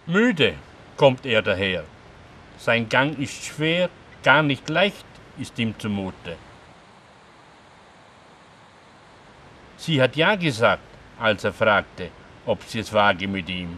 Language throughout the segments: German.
Müde kommt er daher. Sein Gang ist schwer, gar nicht leicht ist ihm zumute. Sie hat ja gesagt, als er fragte, ob sie es wage mit ihm.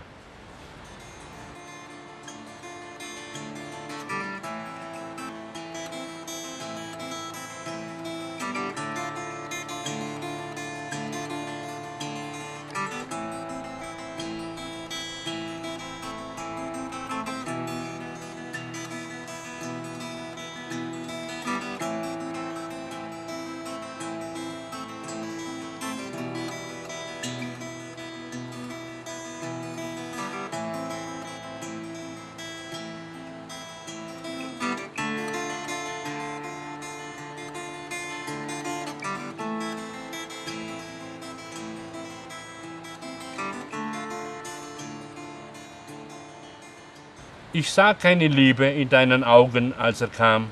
Ich sah keine Liebe in deinen Augen, als er kam.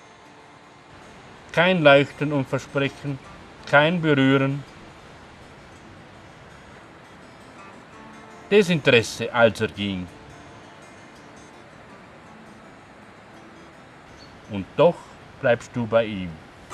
Kein Leuchten und Versprechen, kein Berühren. Desinteresse, als er ging. Und doch bleibst du bei ihm.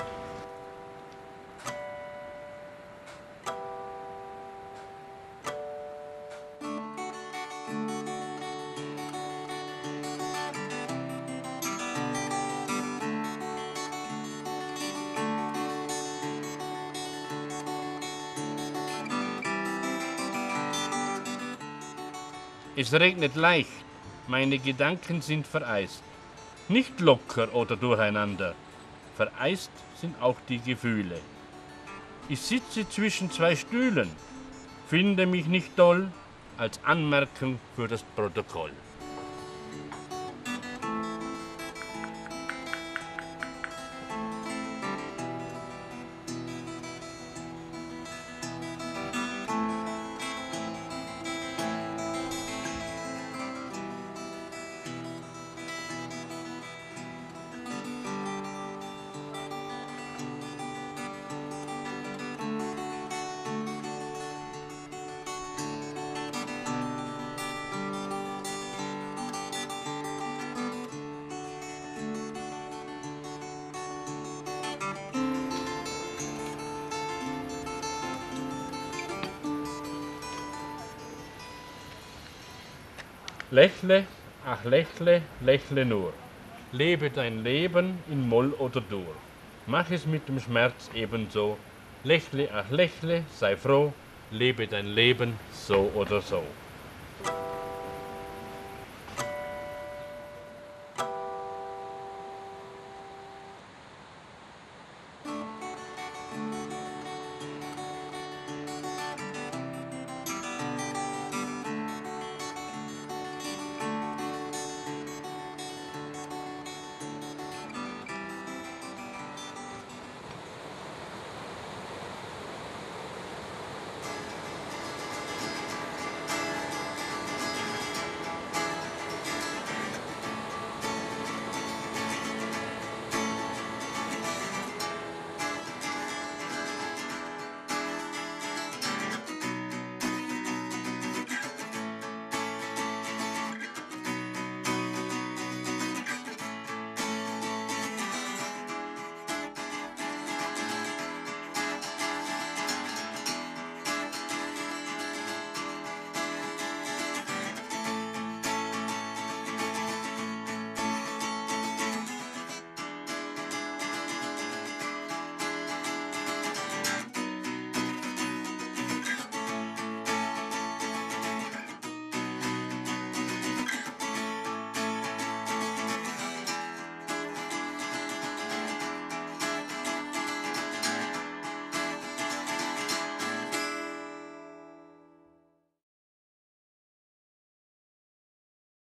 Es regnet leicht, meine Gedanken sind vereist. Nicht locker oder durcheinander, vereist sind auch die Gefühle. Ich sitze zwischen zwei Stühlen, finde mich nicht toll, als Anmerkung für das Protokoll. Lächle, ach lächle, lächle nur. Lebe dein Leben in Moll oder Dur. Mach es mit dem Schmerz ebenso. Lächle, ach lächle, sei froh. Lebe dein Leben so oder so.